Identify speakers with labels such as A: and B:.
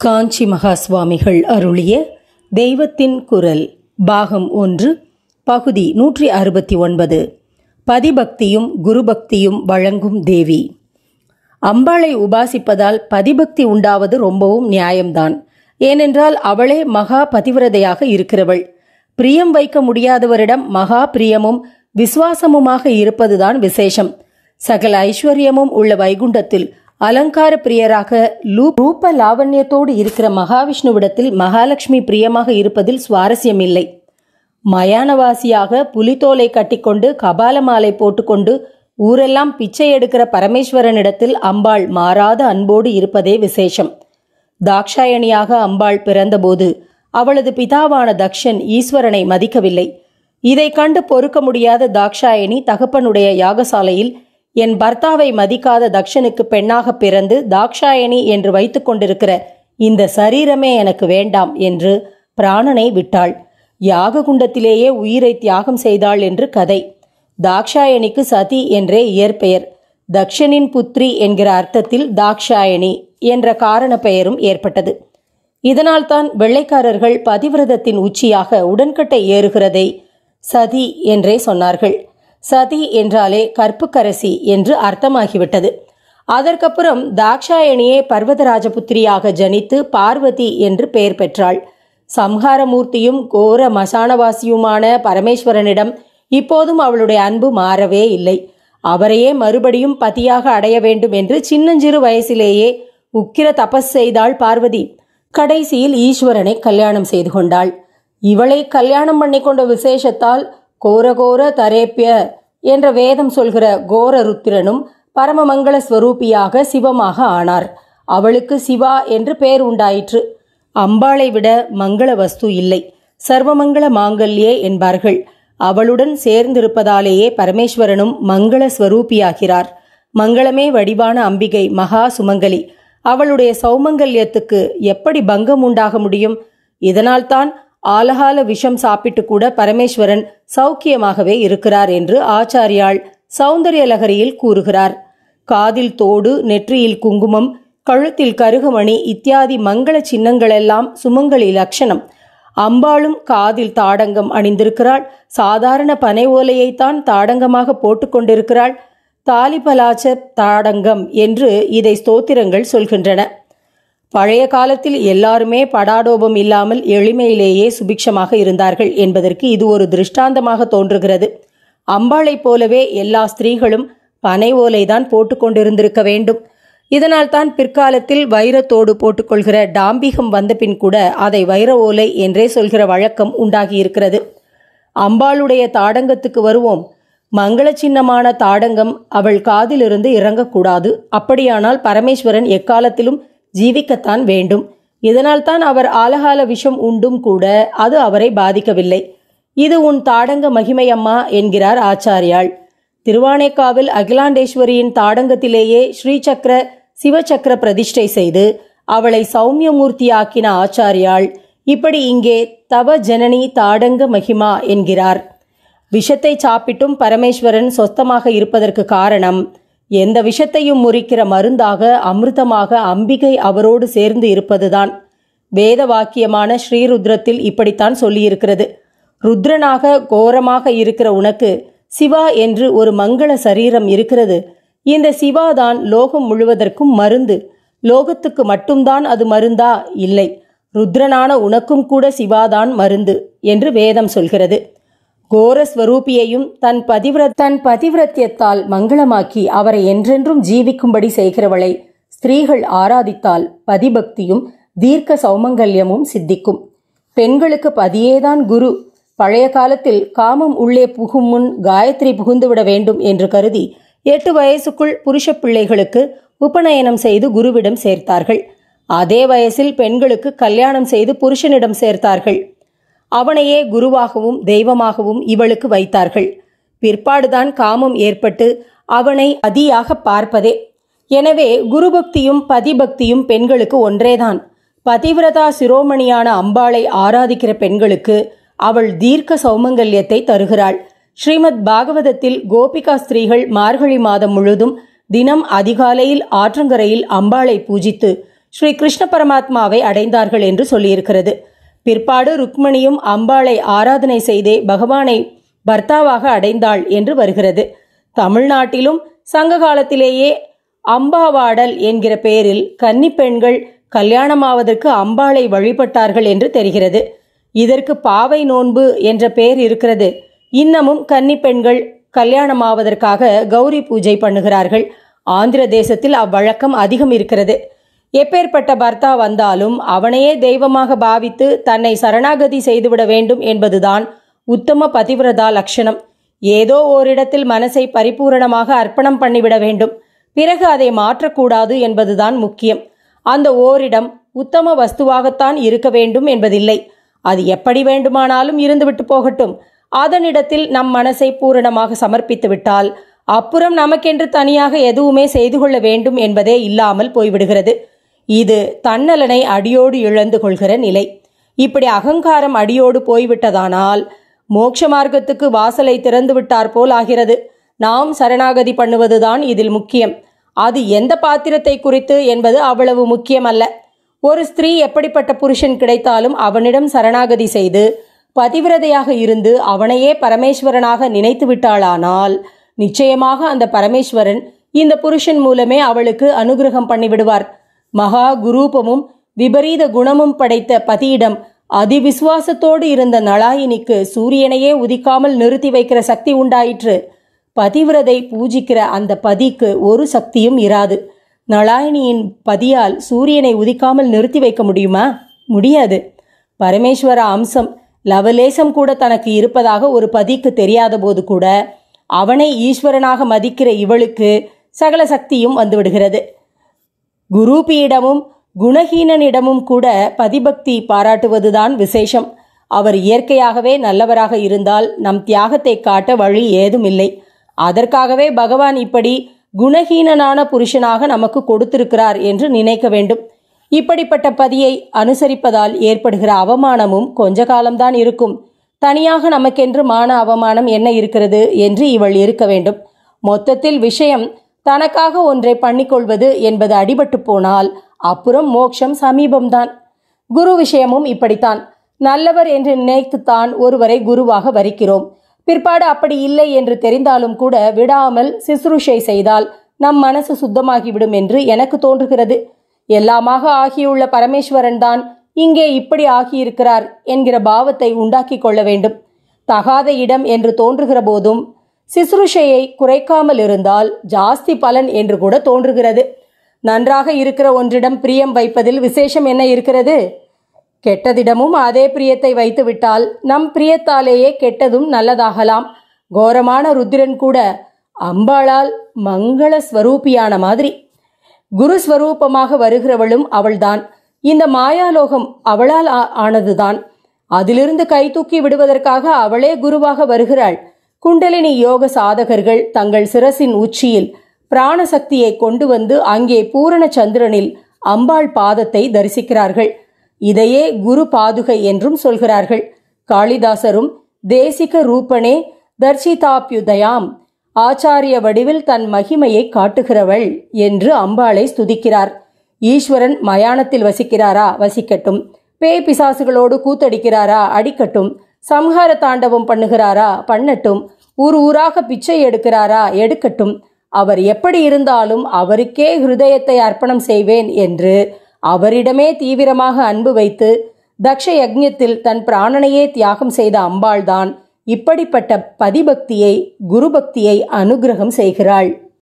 A: காஞ்சி மகா சுவாமிகள் அருளிய தெய்வத்தின் குரல் பாகம் 1 பகுதி 169 பதிபக்தியும் குருபக்தியும் வழங்கும் தேவி. அம்பாளை உபாசிப்பதால் பதிபக்தி உண்டாவது ரொம்பவும் நியாயம்தான். ஏனென்றால் அவளே மகா பதிவிரதையாக இருக்கிறவள். பிரியம் வைக்க முடியாதவரிடம் மகா பிரியமும் விசுவாசமுமாக இருப்பதுதான் விசேஷம். சகல ஐஸ்வர்யமும் உள்ள வைகுண்டத்தில் அலங்கார பிரியராக ரூப லாவண்யத்தோடு இருக்கிற மகாவிஷ்ணுவிடத்தில் மகாலட்சுமி பிரியமாக இருப்பதில் சுவாரஸ்யம் இல்லை. மயானவாசியாக புலித்தோலை கட்டிக்கொண்டு கபால மாலை போட்டுக்கொண்டு ஊரெல்லாம் பிச்சை எடுக்கிற பரமேஸ்வரனிடத்தில் அம்பாள் மாறாத அன்போடு இருப்பதே விசேஷம். தாக்ஷாயணியாக அம்பாள் பிறந்தபோது அவளது பிதாவான தக்ஷன் ஈஸ்வரனை மதிக்கவில்லை. இதை கண்டு பொறுக்க முடியாத தாக்ஷாயணி தகப்பனுடைய யாகசாலையில் என் பர்த்தாவை மதிக்காத தக்ஷனுக்கு பெண்ணாக பிறந்து தாக்ஷாயணி என்று வைத்து கொண்டிருக்கிற இந்த சரீரமே எனக்கு வேண்டாம் என்று பிராணனை விட்டாள். யாக குண்டத்திலேயே உயிரை தியாகம் செய்தாள் என்று கதை. தாக்ஷாயணிக்கு சதி என்றே இயற்பெயர். தக்ஷனின் புத்ரி என்கிற அர்த்தத்தில் தாக்ஷாயணி என்ற காரண பெயரும் ஏற்பட்டது. இதனால்தான் வெள்ளைக்காரர்கள் பதிவிரதத்தின் உச்சியாக உடன்கட்டை ஏறுகிறதை சதி என்றே சொன்னார்கள். சதி என்றாலே கற்புக்கரசி என்று அர்த்தமாகிவிட்டது. அதற்கப்புறம் தாக்ஷாயணியே பர்வதராஜபுத்திரியாக ஜனித்து பார்வதி என்று பெயர் பெற்றாள். சம்ஹாரமூர்த்தியும் கோர மசானவாசியுமான பரமேஸ்வரனிடம் இப்போதும் அவளுடைய அன்பு மாறவே இல்லை. அவரையே மறுபடியும் பதியாக அடைய வேண்டும் என்று சின்னஞ்சிறு வயசிலேயே உக்கிர தபஸ் செய்தாள் பார்வதி. கடைசியில் ஈஸ்வரனை கல்யாணம் செய்து கொண்டாள். இவளை கல்யாணம் பண்ணிக்கொண்ட விசேஷத்தால் கோரகோர தரேப்பிய என்ற வேதம் சொல்கிற கோர ருத்திரனும் பரமமங்கள ஸ்வரூபியாக சிவமாக ஆனார். அவளுக்கு சிவா என்று பெயர் உண்டாயிற்று. அம்பாளை விட மங்கள வஸ்து இல்லை. சர்வமங்கள மாங்கல்யே என்பார்கள். அவளுடன் சேர்ந்திருப்பதாலேயே பரமேஸ்வரனும் மங்கள ஸ்வரூபியாகிறார். மங்களமே வடிவான அம்பிகை மகா சுமங்கலி. அவளுடைய சௌமங்கல்யத்துக்கு எப்படி பங்கம் உண்டாக முடியும்? இதனால்தான் ஆலகால விஷம் சாப்பிட்டு கூட பரமேஸ்வரன் சௌக்கியமாகவே இருக்கிறார் என்று ஆச்சாரியாள் சௌந்தர்ய லகரியில் கூறுகிறார். காதில் தோடு, நெற்றியில் குங்குமம், கழுத்தில் கருகமணி இத்தியாதி மங்கள சின்னங்களெல்லாம் சுமங்கலி லட்சணம். அம்பாளும் காதில் தாடங்கம் அணிந்திருக்கிறாள். சாதாரண பனை ஓலையைத்தான் தாடங்கமாக போட்டுக்கொண்டிருக்கிறாள். தாலிபலாச்ச தாடங்கம் என்று இதை ஸ்தோத்திரங்கள் சொல்கின்றன. பழைய காலத்தில் எல்லாருமே படாடோபம் இல்லாமல் எளிமையிலேயே சுபிக்ஷமாக இருந்தார்கள் என்பதற்கு இது ஒரு திருஷ்டாந்தமாக தோன்றுகிறது. அம்பாளைப் போலவே எல்லா ஸ்திரீகளும் பனை ஓலைதான் போட்டுக்கொண்டிருந்திருக்க வேண்டும். இதனால் தான் பிற்காலத்தில் வைரத்தோடு போட்டுக்கொள்கிற டாம்பிகம் வந்த பின் கூட அதை வைர ஓலை என்றே சொல்கிற வழக்கம் உண்டாகியிருக்கிறது. அம்பாளுடைய தாடங்கத்துக்கு வருவோம். மங்கள சின்னமான தாடங்கம் அவள் காதிலிருந்து இறங்கக்கூடாது. அப்படியானால் பரமேஸ்வரன் எக்காலத்திலும் ஜீவிக்கத்தான் வேண்டும். இதனால்தான் அவர் ஆலகால விஷம் உண்டும் கூட அது அவரை பாதிக்கவில்லை. இது உன் தாடங்க மகிமையம்மா என்கிறார் ஆச்சாரியாள். திருவானைக்காவில் அகிலாண்டேஸ்வரியின் தாடங்கத்திலேயே ஸ்ரீசக்கர சிவசக்கர பிரதிஷ்டை செய்து அவளை சௌமியமூர்த்தியாக்கின ஆச்சாரியாள் இப்படி இங்கே தவ ஜனனி தாடங்க மகிமா என்கிறார். விஷத்தை சாப்பிட்டும் பரமேஸ்வரன் சொஸ்தமாக இருப்பதற்கு காரணம் எந்த விஷத்தையும் முறிக்கிற மருந்தாக அமிர்தமாக அம்பிகை அவரோடு சேர்ந்து இருப்பதுதான். வேத வாக்கியமான ஸ்ரீருத்ரத்தில் இப்படித்தான் சொல்லியிருக்கிறது. ருத்ரனாக கோரமாக இருக்கிற உனக்கு சிவா என்று ஒரு மங்கள சரீரம் இருக்கிறது. இந்த சிவாதான் லோகம் முழுவதற்கும் மருந்து. லோகத்துக்கு மட்டும்தான் அது மருந்தா? இல்லை, ருத்ரனான உனக்கும் கூட சிவாதான் மருந்து என்று வேதம் சொல்கிறது. கோரஸ்வரூபியையும் தன் பதிவிரத்தியத்தால் மங்களமாக்கி அவரை என்றென்றும் ஜீவிக்கும்படி செய்கிறவளை ஸ்திரீகள் ஆராதித்தால் பதிபக்தியும் தீர்க்க சௌமங்கல்யமும் சித்திக்கும். பெண்களுக்கு பதியேதான் குரு. பழைய காலத்தில் காமம் உள்ளே புகும் முன் காயத்ரி புகுந்துவிட வேண்டும் என்று கருதி 8 வயசுக்குள் புருஷ பிள்ளைகளுக்கு உபநயனம் செய்து குருவிடம் சேர்த்தார்கள். அதே வயசில் பெண்களுக்கு கல்யாணம் செய்து புருஷனிடம் சேர்த்தார்கள். அவனையே குருவாகவும் தெய்வமாகவும் இவளுக்கு வைத்தார்கள். பிற்பாடுதான் காமம் ஏற்பட்டு அவனை பதியாக பார்ப்பதே. எனவே குருபக்தியும் பதிபக்தியும் பெண்களுக்கு ஒன்றேதான். பதிவிரதா சிரோமணியான அம்பாளை ஆராதிக்கிற பெண்களுக்கு அவள் தீர்க்க சௌமங்கல்யத்தை தருகிறாள். ஸ்ரீமத் பாகவதத்தில் கோபிகா ஸ்திரீகள் மார்கழி மாதம் முழுதும் தினம் அதிகாலையில் ஆற்றங்கரையில் அம்பாளை பூஜித்து ஸ்ரீ கிருஷ்ண பரமாத்மாவை அடைந்தார்கள் என்று சொல்லியிருக்கிறது. பிற்பாடு ருக்மணியும் அம்பாளை ஆராதனை செய்தே பகவானை பர்த்தாவாக அடைந்தாள் என்று வருகிறது. தமிழ்நாட்டிலும் சங்க காலத்திலேயே அம்பாவாடல் என்கிற பெயரில் கன்னி பெண்கள் கல்யாணமாவதற்கு அம்பாளை வழிபட்டார்கள் என்று தெரிகிறது. இதற்கு பாவை நோன்பு என்ற பெயர் இருக்கிறது. இன்னமும் கன்னி பெண்கள் கல்யாணமாவதற்காக கௌரி பூஜை பண்ணுகிறார்கள். ஆந்திர தேசத்தில் அவ்வழக்கம் அதிகம் இருக்கிறது. எப்பேற்பட்ட பர்த்தா வந்தாலும் அவனையே தெய்வமாக பாவித்து தன்னை சரணாகதி செய்துவிட வேண்டும் என்பதுதான் உத்தம பதிவிரதா லட்சணம். ஏதோ ஓரிடத்தில் மனசை பரிபூரணமாக அர்ப்பணம் பண்ணிவிட வேண்டும். பிறகு அதை மாற்றக்கூடாது என்பதுதான் முக்கியம். அந்த ஓரிடம் உத்தம வஸ்துவாகத்தான் இருக்க வேண்டும் என்பதில்லை. அது எப்படி வேண்டுமானாலும் இருந்துவிட்டு போகட்டும். அதனிடத்தில் நம் மனசை பூரணமாக சமர்ப்பித்து விட்டால் அப்புறம் நமக்கென்று தனியாக எதுவுமே செய்து கொள்ள வேண்டும் என்பதே இல்லாமல் போய்விடுகிறது. இது தன்னலனை அடியோடு இழந்து கொள்கிற நிலை. இப்படி அகங்காரம் அடியோடு போய்விட்டதானால் மோட்ச மார்க்கத்துக்கு வாசலை திறந்து விட்டார் போல் ஆகிறது. நாம் சரணாகதி பண்ணுவதுதான் இதில் முக்கியம். அது எந்த பாத்திரத்தை குறித்து என்பது அவ்வளவு முக்கியமல்ல. ஒரு ஸ்திரீ எப்படிப்பட்ட புருஷன் கிடைத்தாலும் அவனிடம் சரணாகதி செய்து பதிவிரதையாக இருந்து அவனையே பரமேஸ்வரனாக நினைத்து விட்டாளானால் நிச்சயமாக அந்த பரமேஸ்வரன் இந்த புருஷன் மூலமே அவளுக்கு அனுகிரகம் பண்ணிவிடுவார். மகா குரூபமும் விபரீத குணமும் படைத்த பதியிடம் அதிவிசுவாசத்தோடு இருந்த நளாயினிக்கு சூரியனையே உதிக்காமல் நிறுத்தி வைக்கிற சக்தி உண்டாயிற்று. பதிவிரதை பூஜிக்கிற அந்த பதிக்கு ஒரு சக்தியும் இராது. நளாயினியின் பதியால் சூரியனை உதிக்காமல் நிறுத்தி வைக்க முடியுமா? முடியாது. பரமேஸ்வர அம்சம் லவலேசம் கூட தனக்கு இருப்பதாக ஒரு பதிக்கு தெரியாத போது கூட அவனை ஈஸ்வரனாக மதிக்கிற இவளுக்கு சகல சக்தியும் வந்துவிடுகிறது. குரூபியிடமும் குணஹீனனிடமும் கூட பதிபக்தி பாராட்டுவதுதான் விசேஷம். அவர் இயற்கையாகவே நல்லவராக இருந்தால் நம் தியாகத்தை காட்ட வழி ஏதும் இல்லை. அதற்காகவே பகவான் இப்படி குணஹீனனான புருஷனாக நமக்கு கொடுத்திருக்கிறார் என்று நினைக்க வேண்டும். இப்படிப்பட்ட பதியை அனுசரிப்பதால் ஏற்படுகிற அவமானமும் கொஞ்ச காலம்தான் இருக்கும். தனியாக நமக்கென்று மான அவமானம் என்ன இருக்கிறது என்று இவள் இருக்க வேண்டும். மொத்தத்தில் விஷயம் தனக்காக ஒன்றை பண்ணிக்கொள்வது என்பது அடிபட்டு போனால் அப்புறம் மோட்சம் சமீபம்தான். குரு விஷயமும் இப்படித்தான். நல்லவர் என்று நினைத்துத்தான் ஒருவரை குருவாக வரிக்கிறோம். பிற்பாடு அப்படி இல்லை என்று தெரிந்தாலும் கூட விடாமல் சிசுருஷை செய்தால் நம் மனசு சுத்தமாகிவிடும் என்று எனக்கு தோன்றுகிறது. எல்லாமாக ஆகியுள்ள பரமேஸ்வரன் தான் இங்கே இப்படி ஆகியிருக்கிறார் என்கிற பாவத்தை உண்டாக்கி கொள்ள வேண்டும். தகாத இடம் என்று தோன்றுகிற போதும் சிசுருஷையை குறைக்காமல் இருந்தால் ஜாஸ்தி பலன் என்று கூட தோன்றுகிறது. நன்றாக இருக்கிற ஒன்றிடம் பிரியம் வைப்பதில் விசேஷம் என்ன இருக்கிறது? கெட்டதிடமும் அதே பிரியத்தை வைத்து விட்டால் நம் பிரியத்தாலேயே கெட்டதும் நல்லதாகலாம். கோரமான ருத்திரன் கூட அம்பாளால் மங்கள ஸ்வரூபியான மாதிரி. குரு ஸ்வரூபமாக வருகிறவளும் அவள்தான். இந்த மாயாலோகம் அவளால் ஆனதுதான். அதிலிருந்து கை தூக்கி விடுவதற்காக அவளே குருவாக வருகிறாள். குண்டலினி யோக சாதகர்கள் தங்கள் சிரசின் உச்சியில் பிராணசக்தியை கொண்டு வந்து அங்கே பூரண சந்திரனில் அம்பாள் பாதத்தை தரிசிக்கிறார்கள். இதையே குரு பாதுகை என்றும் சொல்கிறார்கள். காளிதாசரும் தேசிக ரூபனே தர்சிதாப்யுதயாம், ஆச்சாரிய வடிவில் தன் மகிமையை காட்டுகிறவள் என்று அம்பாளை ஸ்துதிக்கிறார். ஈஸ்வரன் மயானத்தில் வசிக்கிறாரா? வசிக்கட்டும். பேய் பிசாசுகளோடு கூத்தடிக்கிறாரா? அடிக்கட்டும். சம்ஹார தாண்டவம் பண்ணுகிறாரா? பண்ணட்டும். ஊர் ஊராக பிச்சை எடுக்கிறாரா? எடுக்கட்டும். அவர் எப்படி இருந்தாலும் அவருக்கே ஹிருதயத்தை அர்ப்பணம் செய்வேன் என்று அவரிடமே தீவிரமாக அன்பு வைத்து தக்ஷ யக்ஞத்தில் தன் பிராணனையே தியாகம் செய்த அம்பாள்தான் இப்படிப்பட்ட பதிபக்தியை குருபக்தியை அனுகிரகம் செய்கிறாள்.